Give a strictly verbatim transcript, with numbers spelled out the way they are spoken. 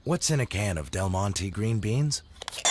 What's in a can of Del Monte green beans?